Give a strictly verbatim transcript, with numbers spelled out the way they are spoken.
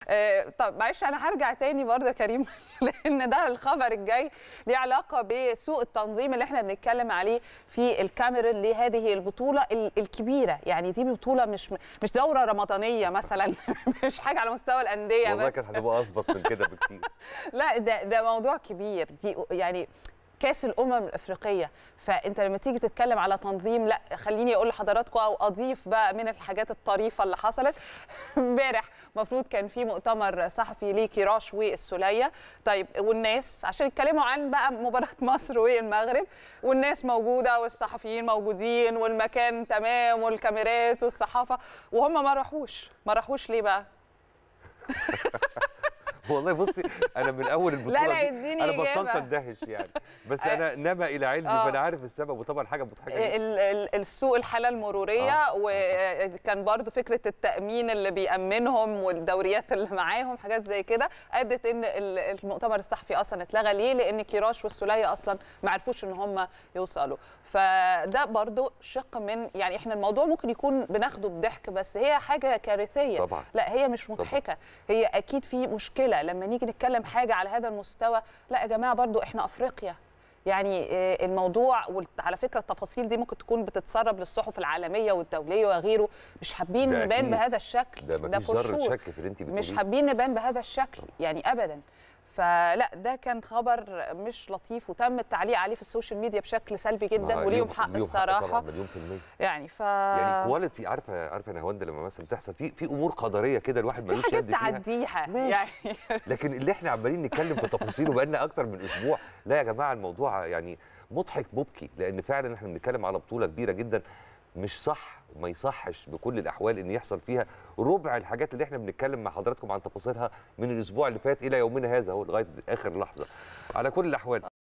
طب معلش انا هرجع تاني برضه يا كريم لان ده الخبر الجاي ليه علاقه بسوء التنظيم اللي احنا بنتكلم عليه في الكاميرون لهذه البطوله الكبيره. يعني دي بطوله مش مش دوره رمضانيه مثلا مش حاجه على مستوى الانديه بس والله كانت هتبقى اسبق من كده بكتير. لا ده ده موضوع كبير. دي يعني كاس الامم الافريقيه، فانت لما تيجي تتكلم على تنظيم، لا خليني اقول لحضراتكم او اضيف بقى من الحاجات الطريفه اللي حصلت. امبارح المفروض كان في مؤتمر صحفي لكيراش والسوليه، طيب والناس عشان يتكلموا عن بقى مباراه مصر والمغرب، والناس موجوده والصحفيين موجودين والمكان تمام والكاميرات والصحافه، وهم ما راحوش. ما راحوش ليه بقى؟ والله بصي انا من اول البطوله لا لا اديني انا بطلت إجابة. اندهش يعني، بس انا نما الى علمي آه. فانا عارف السبب، وطبعا حاجه مضحكه السوق الحاله المروريه، آه. وكان برضو فكره التامين اللي بيامنهم والدوريات اللي معاهم، حاجات زي كده ادت ان المؤتمر الصحفي اصلا اتلغى. ليه؟ لان كيراش والسوليه اصلا ما عرفوش ان هم يوصلوا. فده برضو شق من، يعني احنا الموضوع ممكن يكون بناخده بضحك بس هي حاجه كارثيه طبعا. لا هي مش مضحكه، هي اكيد في مشكله لما نيجي نتكلم حاجه على هذا المستوى. لا يا جماعه برضو احنا افريقيا، يعني الموضوع وعلى فكره التفاصيل دي ممكن تكون بتتسرب للصحف العالميه والدوليه وغيره، مش حابين نبان بهذا الشكل. ده مفيش ذره شك في اللي انت بتقوليه، مش حابين نبان بهذا الشكل يعني ابدا. فلا ده كان خبر مش لطيف وتم التعليق عليه في السوشيال ميديا بشكل سلبي جدا، وليهم حق الصراحه طبعا مليون في المية. يعني ف يعني كواليتي، عارفه عارفه يا هوند لما مثلا تحصل في في امور قدريه كده الواحد ملوش يد فيها تعديها يعني لكن اللي احنا عمالين نتكلم في تفاصيله بقالنا اكتر من اسبوع، لا يا جماعه الموضوع يعني مضحك مبكي، لان فعلا احنا بنتكلم على بطوله كبيره جدا مش صح، ما يصحش بكل الاحوال ان يحصل فيها ربع الحاجات اللي احنا بنتكلم مع حضراتكم عن تفاصيلها من الاسبوع اللي فات الى يومنا هذا، هو لغايه اخر لحظه. على كل الاحوال